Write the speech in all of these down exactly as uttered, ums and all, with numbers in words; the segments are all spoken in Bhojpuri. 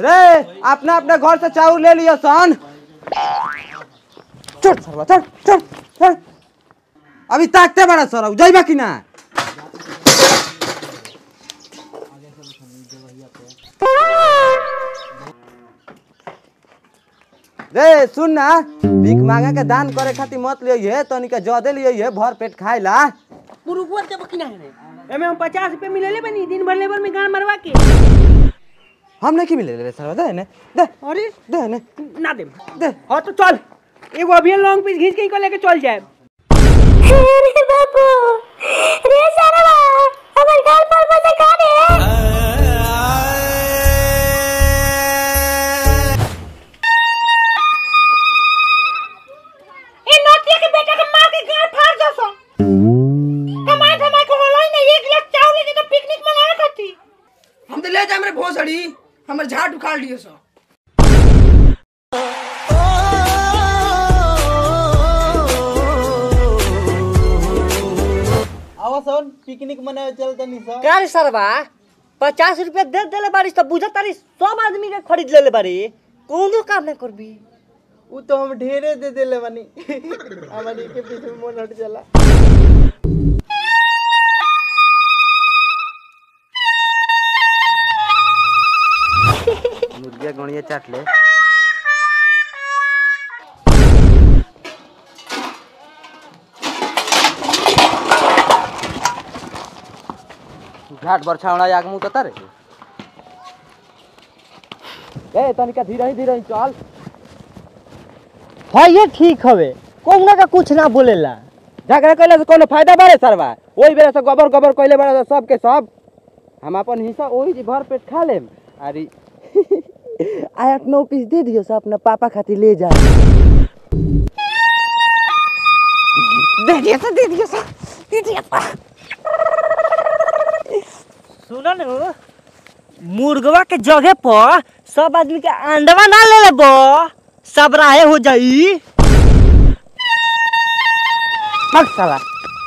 रे अपना अपने घर से चाउर ले लियो सन। चल सरवा चल चल चल। अभी ताकते बड़ा सर जाइबा कि ना। रे सुन ना भीख मांगे के दान करे खातिर मत लियो तनिका ज्यादा लियो भर पेट खाए ला। पुरुगुआ के बकिना है एमे हम पचास रुपए मिलेले बनी दिन भर लेबर में गान मरवा के। हम नहीं मिले रे सर दे ने दे। अरे दे ने ना दे दे। हां तो चल एगो अभी लॉन्ग पीस घिस के लेके चल जाए। अरे बाबू रे सरवा हमर गाल पर बसे का रे। ए नोटिया के बेटा के मार के गाल फाड़ दसो। कमाई धमाई को होलोई ने एक लाख चावल के तो पिकनिक मनावे खाती। हम तो ले जा हमरे भोसड़ी हमर झाट उखाड़ लियो सो। आवासन पिकनिक मनावे चलता नहीं सर। क्या रे सरवा पचास रुपया दे देले बारिश तो बुझा तारी सब आदमी के खरीद लेले बारी कोनो काम नहीं करबी। उ तो हम ढेरे दे देले बानी हमारी के पीछे में मन हट जाला। मुर्गिया गणिया चाट ले। घाट बर छावड़ा आग मुंह तता रे। ए तनिका धीरे धीरे चल। हां ये ठीक हवे कोना का कुछ ना बोलेला। झगड़ा कइले से कोनो फायदा बारे सरवा। ओई बेरा से गोबर गोबर कइले बारे सब के सब हम अपन हिस्सा ओही जी भर पेट खा लेम। अरे आठ नौ पीस दे दियो सब अपना पापा खातिर ले जा। दे दिया तो दे दिया दे दिया। सुनो न मुर्गवा के जगह पर सब आदमी के अंडवा ना ले लेबो सब राहे हो जाई। मत साला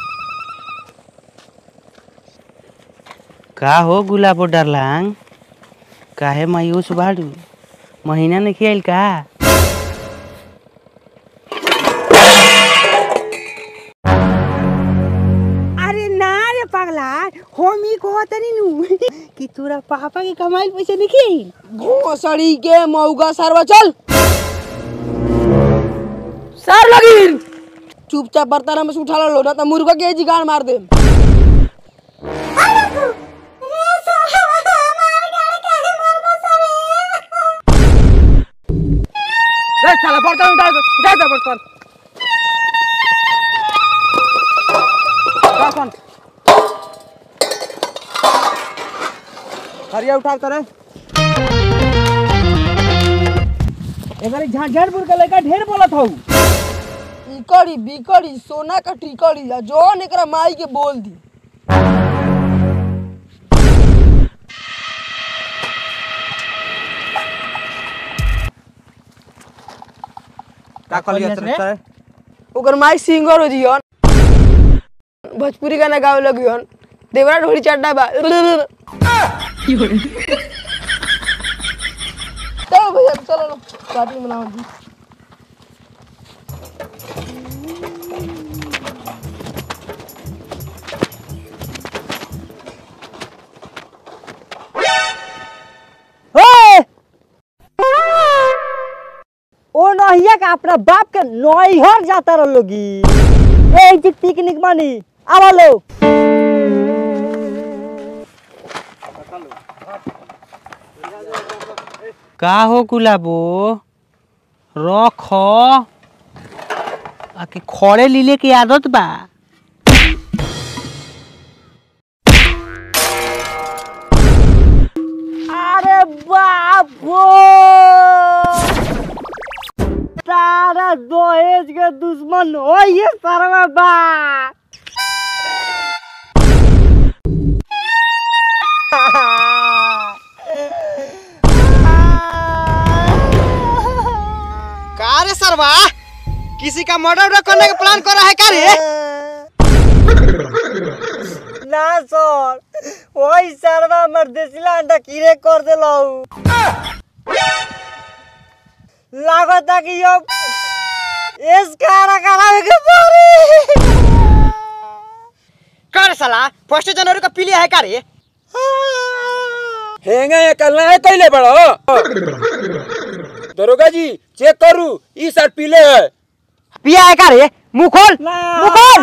का हो गुलाबो डरलांग काहे मायूस बाड़ू महीना नहीं खेल का। अरे ना रे पगला हम ही कहतनी नु कि तोरा पापा के कमाई पैसे नहीं खेल। भोसड़ी के मौगा सरवा चल। सर लगिन चुपचाप बर्तन में से उठा लो ना तो मुर्गा के जिगाड़ मार दे। रे साला बर्तन उठा उठा दे बर्तन। बर्तन हरिया उठा करे। एगरी झांझरपुर के लड़का ढेर बोलत हौ। इकड़ी बिकड़ी सोना का टिकड़ी या जोन एकरा माई के बोल दी। का कलिया रे ओकर माई सिंगर हो जियन भोजपुरी गाना गावे लगियन देवरा ढोली चड्डा बा। चलो भैया चलो पार्टी मनाओ जी। ओ नहिया का अपना बाप के नैहर जाता रहोगी ए जी पिकनिक मानी आवा लो। का हो गुलाबो रख आके खड़े लीले की आदत बा। अरे बाप तारा दहेज के दुश्मन हो ये सारा बा। का रे सरवा किसी का मर्डर करने का प्लान कर रहा है क्या रे? ना सर वही सरवा मर देसिला अंडा कीड़े कर देलौ। लागता कि अब इसका रखा के पारी कर साला फर्स्ट जनवरी का पीलिया है का रे हेंगे ये कल है कैले बड़ो दरोगा जी चेक करू ई शर्ट पीले है पिया है का रे मुंह खोल मुंह खोल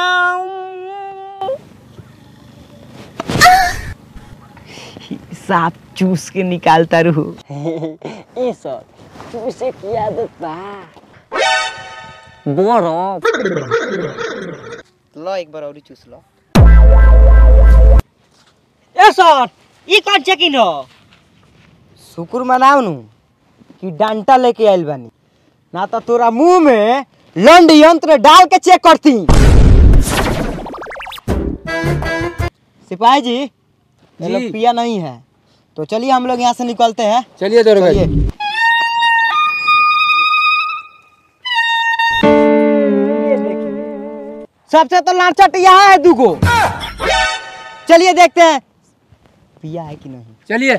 सांप चूस के निकालता रहू ए सर चूसे की आदत बा बोरो लो एक बार और चूस लो ए सर ई कौन चेकिंग हो शुक्र मनाओ नु कि डंटा लेके आइल बानी ना तो तोरा मुंह में लंड यंत्र डाल के चेक करती सिपाही जी ये लोग पिया नहीं है तो चलिए हम लोग यहाँ से निकलते हैं चलिए दरोगा जी सबसे तो लाचट यहाँ है दुगो चलिए देखते हैं पिया है कि नहीं चलिए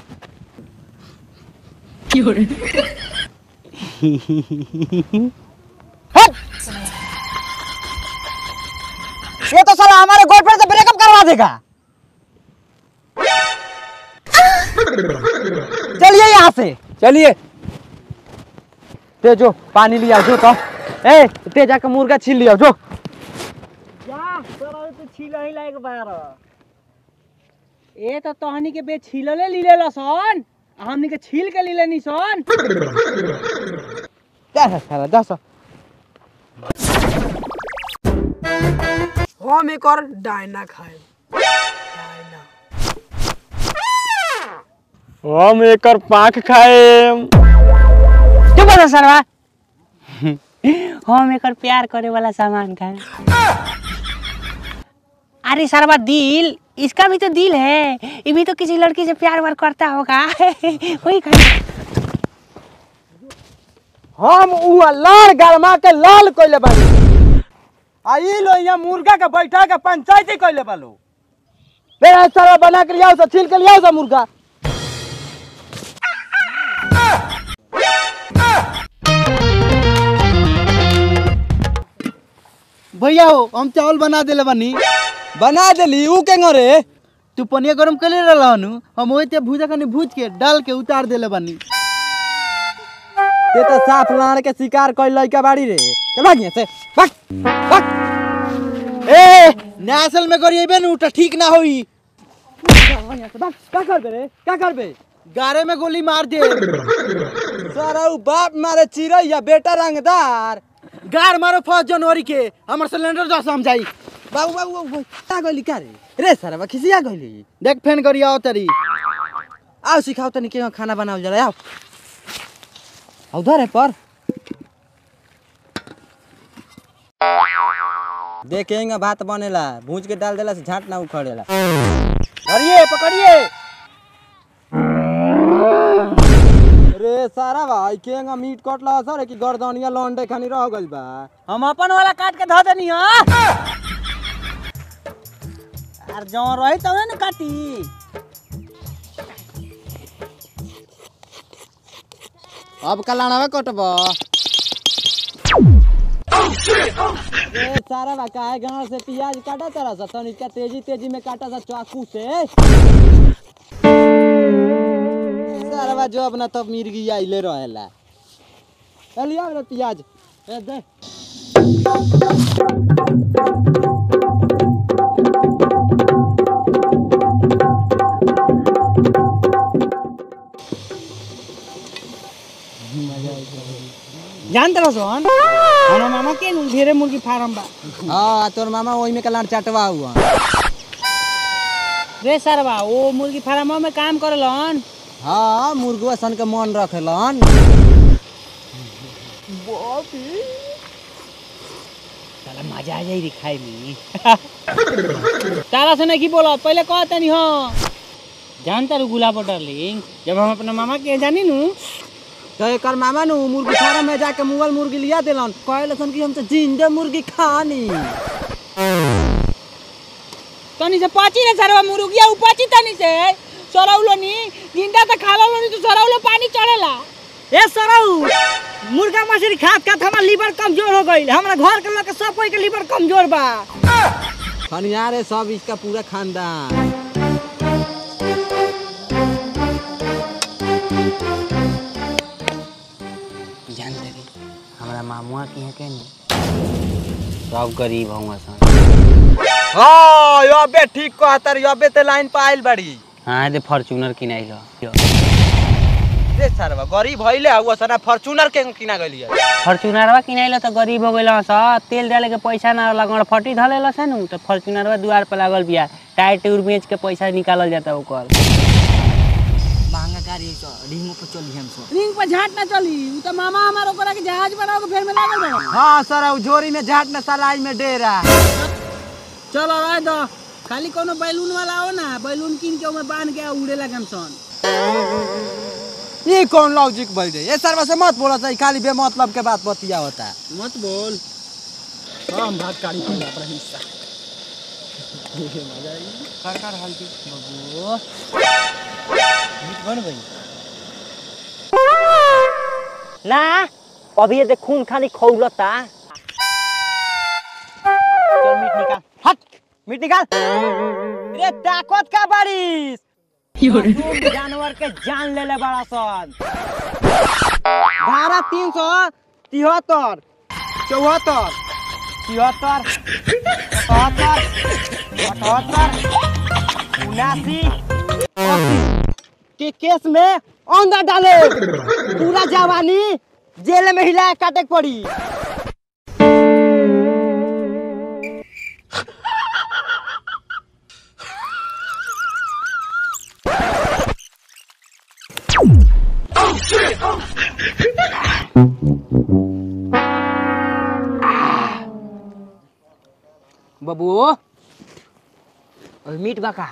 ये तो साला हमारे गर्लफ्रेंड से ब्रेकअप करवा देगा चलिए यहाँ से चलिए ते जो पानी लिया जो तो ए ते जाके मुर्गा छील लिया जो जा तोरा तो छील ही लायक बार ए तो तहनी के बे छीलले लीले लसन हमनी के छील के लीले नी सन जा साला जा सा हम एक और डायना खाए डायना हम एक और पांख खाए चुप हो सरवा हम एक प्यार करे वाला सामान खाए अरे सरवा दिल इसका भी तो दिल है ये भी तो किसी लड़की से प्यार वार करता होगा वही खाए हम उ लाल गरमा के लाल कइले बानी आई लो यहाँ मुर्गा के बैठा के पंचायती कइले बालो मेरा सारा बना के लियाओ से छील के लियाओ से मुर्गा भैया हो हम चावल बना देले बानी बना देली ऊ केंगो रे तू पनिया गरम कर ले रहनु हम ओइते भुजा कनी भूज के डाल के उतार देले बानी ते तो साफ लाड़ के शिकार कइल लइका बाड़ी रे चल भाग यहाँ से भाग भाग ए नेशनल में करिएबे नु त ठीक ना होई यहाँ से भाग का करबे रे का करबे गारे में गोली मार दे सारा उ बाप मारे चिरै या बेटा रंगदार गार मारो फर्स्ट जनवरी के हमर सिलेंडर जा समझाई बाबू बाबू बाबू का गइली का रे रे सारा बा खिसिया गइली देख फेन करिया आओ तरी आओ सिखाओ तनी के खाना बनाओ जरा आओ उधर है पर देखेंगे भात बनेला भूज के डाल देला से झाट ना उखड़ेला धरिए पकड़िए रे सारा भाई केंगा मीट कटला सर कि गर्दनिया लौंडे खानी रह गइल बा हम अपन वाला काट के ध देनी हां यार जो रही तब ना काटी अब कलाणावा कटबा ए सारा बा काहे गांव से प्याज काटा तरह सा तनी का तेजी तेजी में काटा सा चाकू से सारा बा जो अपना तब मिर्गी आइले रहेला चलिए रे प्याज ए दे जानते रहो सोन हमारा मामा के ढेरे मुर्गी फार्म बा हां तोर मामा ओई में कलाड़ चाटवा हुआ रे सरवा वो मुर्गी फार्म में काम करलन हां मुर्गवा सन के मन रखेलन बापी साला मजा आ जाई रे खाए में तारा से नहीं बोला पहले कहते नहीं हो जानता रू गुलाब डार्लिंग जब हम अपना मामा के जानी नु तो एकर मामा नु मुर्गी फार्म में जाके मुगल मुर्गी लिया देलन कहलन कि हम तो जिंदा मुर्गी खानी तनी से पाची रे सरवा मुर्गिया उपाची तनी से सरौलो नी जिंदा त खाला लो नी तो सरौलो पानी चढ़ेला। ए सरौ मुर्गा मछली खात खात हमार लीवर कमजोर हो गइल। हमरा घर के लोग के सब कोई के लीवर कमजोर बा। खनियार है सब इसका पूरा खानदान। जान लगी हमरा मामुआ की है के नहीं सब गरीब हुआ सन। हां यबे ठीक कहतर यबे ते लाइन पे आइल बड़ी। हां दे फॉर्च्यूनर किनाइल रे सरवा गरीब भइले हुआ सना फॉर्च्यूनर के किना गलिए। फॉर्च्यूनरवा किनाइल त गरीब हो गइल स तेल डाले के पैसा ना लगन फटी धलेला छ नु त फॉर्च्यूनरवा दुआर पे लागल बिया टायर टूर बेच के पैसा निकालल जाता ओकर। महंगा गाड़ी तो रिंग पर चली हम सो। रिंग पर झाट ना चली उ त मामा हमार ओकरा के जहाज बनाओ के फेर में लागल बा। हां सर उ झोरी में झाट न सलाई में डेरा। चलो रह दो खाली कोनो बैलून वाला हो ना बैलून किन के ओमे बांध के उड़े लगन सन। ये कौन लॉजिक बोल दे ये सरवा से मत बोला सही खाली बेमतलब के बात बतिया होता है। मत बोल हम भात काढ़ी पी अपना हिस्सा ये मजा आई कर कर हल्दी बाबू मीट बन गई ना अभी ये देख खून खाली खौलता। चल मीट निकाल हट मीट निकाल रे ताकत का बारिश जानवर के जान ले ले बड़ा सन। धारा तीन सौ तिहत्तर चौहत्तर तिहत्तर सतहत्तर अठहत्तर उनासी के केस में अंदर डाले पूरा जवानी जेल में हिला काटे पड़ी। बाबू अभी मीट बाका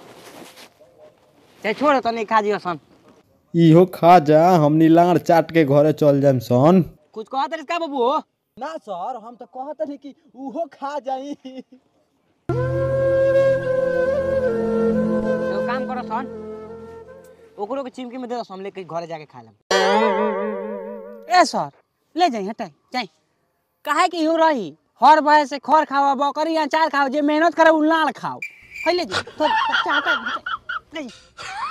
ते छोड़ तो नहीं खा जियो सन। इहो खा जा हमनी लाड़ चाट के घरे चल जाम सन। कुछ कहत रे का बाबू ना सर हम तो कहत नहीं कि उहो खा जाई। एगो काम करो सन ओकरो के चिमकी में दे दो हम लेके घरे जाके खा लेम। ए सर ले जाई हटाई जाई काहे कि हो रही हर भय से खर खाओ बकरी अचार खाओ जे मेहनत करे उ लाड़ खाओ है ले जी तो चाटा ले जी।